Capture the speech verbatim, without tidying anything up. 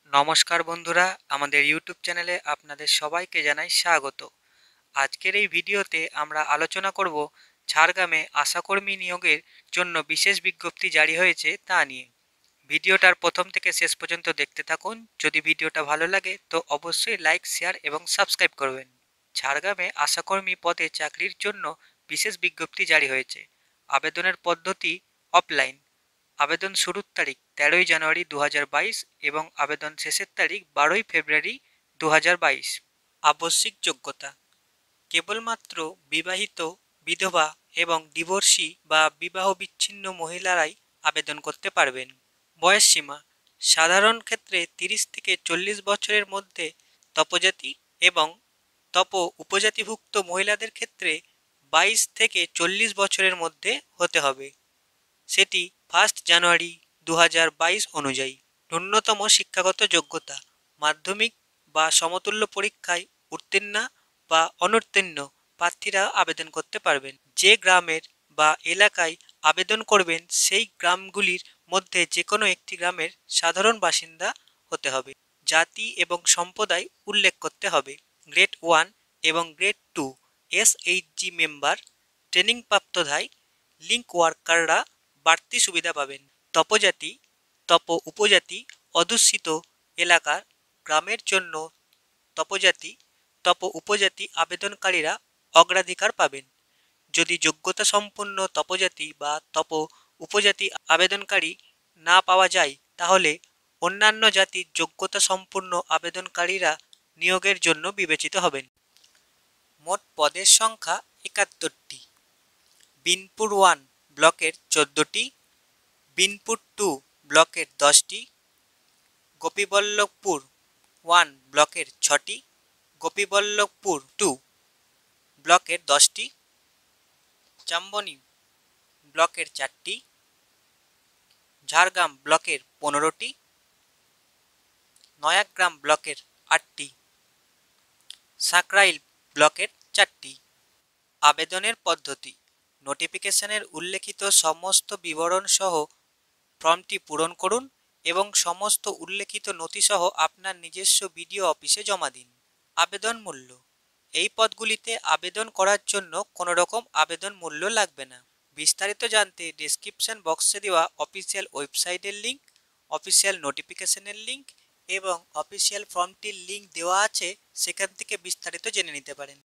নমস্কার বন্ধুরা, আমাদের ইউটিউব চ্যানেলে আপনাদের সবাইকে জানাই স্বাগত। আজকের এই ভিডিওতে আমরা আলোচনা করব ঝাড়গ্রামে আশাকর্মী নিয়োগের জন্য বিশেষ বিজ্ঞপ্তি জারি হয়েছে তা নিয়ে। ভিডিওটার প্রথম থেকে শেষ পর্যন্ত দেখতে থাকুন। যদি ভিডিওটা ভালো লাগে তো অবশ্যই লাইক, শেয়ার এবং সাবস্ক্রাইব করবেন। ঝাড়গ্রামে আশাকর্মী পদে চাকরির জন্য বিশেষ বিজ্ঞপ্তি জারি হয়েছে। আবেদনের পদ্ধতি অফলাইন। আবেদন শুরুর তারিখ তেরোই জানুয়ারি দু হাজার বাইশ এবং আবেদন শেষের তারিখ বারোই ফেব্রুয়ারি দু হাজার বাইশ। আবশ্যিক যোগ্যতা: কেবলমাত্র বিবাহিত, বিধবা এবং ডিভোর্সি বা বিবাহ বিচ্ছিন্ন মহিলারাই আবেদন করতে পারবেন। বয়স সীমা: সাধারণ ক্ষেত্রে তিরিশ থেকে চল্লিশ বছরের মধ্যে তপজাতি এবং তপ উপজাতিভুক্ত মহিলাদের ক্ষেত্রে বাইশ থেকে চল্লিশ বছরের মধ্যে হতে হবে, সেটি ফার্স্ট জানুয়ারি দু হাজার বাইশ অনুযায়ী। ন্যূনতম শিক্ষাগত যোগ্যতা: মাধ্যমিক বা সমতুল্য পরীক্ষায় উত্তীর্ণা বা অনুত্তীর্ণ প্রার্থীরা আবেদন করতে পারবেন। যে গ্রামের বা এলাকায় আবেদন করবেন সেই গ্রামগুলির মধ্যে যে কোনো একটি গ্রামের সাধারণ বাসিন্দা হতে হবে। জাতি এবং সম্প্রদায় উল্লেখ করতে হবে। গ্রেড ওয়ান এবং গ্রেড টু এসএইচজি মেম্বার, ট্রেনিংপ্রাপ্তধায় লিঙ্ক ওয়ার্কাররা বাড়তি সুবিধা পাবেন। তপজাতি, তপ উপজাতি অধ্যুষিত এলাকার গ্রামের জন্য তপজাতি, তপ উপজাতি আবেদনকারীরা অগ্রাধিকার পাবেন। যদি যোগ্যতা সম্পন্ন তপজাতি বা তপ উপজাতি আবেদনকারী না পাওয়া যায় তাহলে অন্যান্য জাতির যোগ্যতা সম্পন্ন আবেদনকারীরা নিয়োগের জন্য বিবেচিত হবেন। মোট পদের সংখ্যা একাত্তরটি। বিনপুর ওয়ান ব্লকের চোদ্দোটি, বিনপুর টু ব্লকের দশটি, গোপীবল্লভপুর ওয়ান ব্লকের ছটি, গোপীবল্লভপুর টু ব্লকের দশটি, চাম্বনি ব্লকের চারটি, ঝাড়গ্রাম ব্লকের পনেরোটি, নয়াগ্রাম ব্লকের আটটি, সাকরাইল ব্লকের চারটি। আবেদনের পদ্ধতি: নোটিফিকেশনের উল্লেখিত সমস্ত বিবরণ সহ ফর্মটি পূরণ করুন এবং সমস্ত উল্লেখিত নথিসহ আপনার নিজস্ব বিডিও অফিসে জমা দিন। আবেদন মূল্য: এই পদগুলিতে আবেদন করার জন্য কোনো রকম আবেদন মূল্য লাগবে না। বিস্তারিত জানতে ডেসক্রিপশন বক্সে দেওয়া অফিসিয়াল ওয়েবসাইটের লিঙ্ক, অফিসিয়াল নোটিফিকেশনের লিঙ্ক এবং অফিসিয়াল ফর্মটির লিঙ্ক দেওয়া আছে, সেখান থেকে বিস্তারিত জেনে নিতে পারেন।